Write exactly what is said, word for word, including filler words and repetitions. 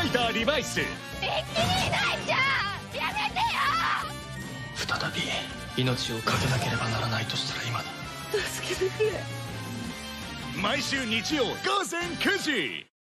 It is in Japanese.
イターリバイス。 一気にいないじゃん、やめてよ。 再び命をかけなければならないとしたら今だ。 助けてくれ。 毎週日曜午前くじ。